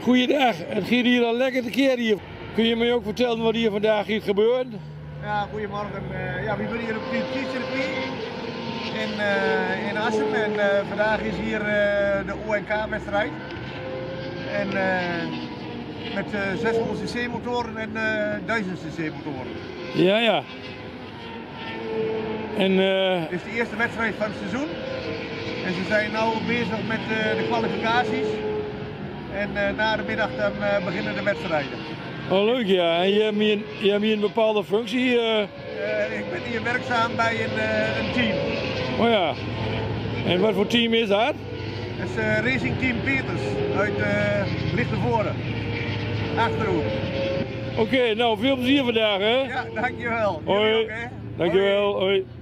Goeiedag, het gaat hier al lekker tekeer hier. Kun je me ook vertellen wat hier vandaag gaat gebeuren? Ja, goedemorgen. Ja, we zijn hier op het circuit in Assen en vandaag is hier de ONK-wedstrijd. En met 600 cc motoren en 1000 cc motoren. Ja, ja. En, Het is de eerste wedstrijd van het seizoen. En ze zijn nu bezig met de kwalificaties. En na de middag dan beginnen de wedstrijden. oh leuk ja, en je hebt hier een bepaalde functie? Ik ben hier werkzaam bij een team. Oh ja. En wat voor team is dat? Dat is Racing Team Peters uit Lichtenvoorde, Achterhoek. Oké, nou veel plezier vandaag hè? Ja, dankjewel. Hoi. Jullie ook, hè? Dankjewel, hoi.